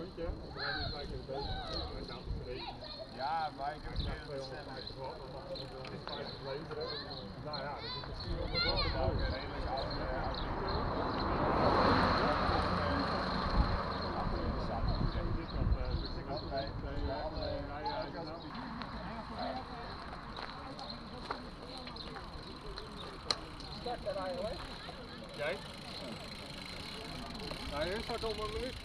rondje, hè? Want dan is het bezig. En dan verrekenen. Ja, maar ik heb het weer 250 watt, dan mag je 50 leveren. Nou ja, dat is misschien wel wat watt te bouwen. redelijk oud. Start erbij hoor. Jij? Nou, je start om een minuut.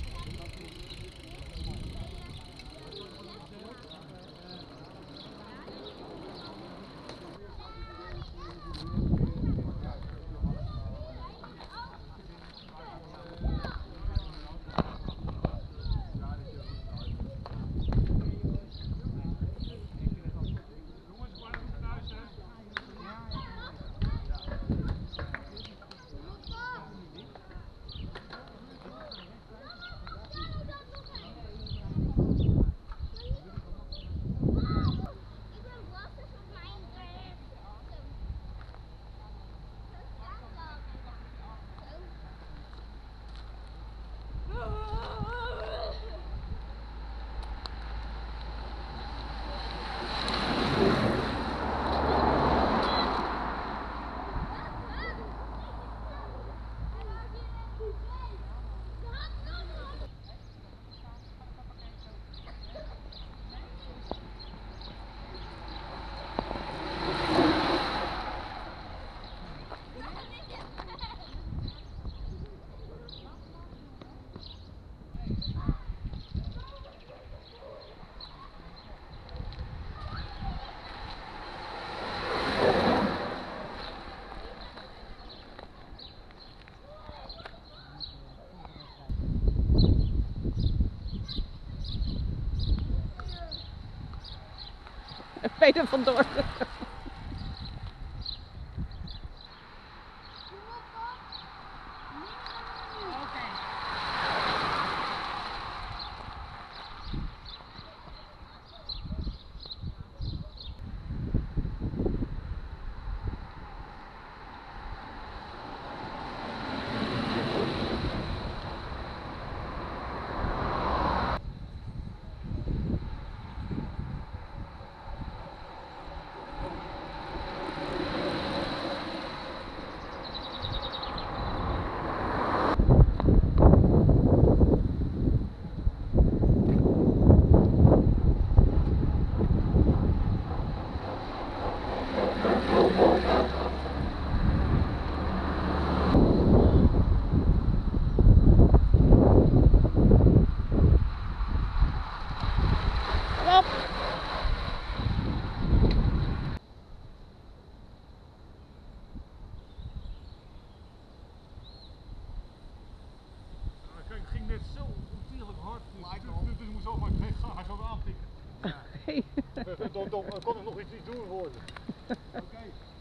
Peter vandoor. Het ging net zo ontzettend hard, dus ik moest ook maar hij zou aantikken. Hey. Dan kon er nog iets doen worden. Oké.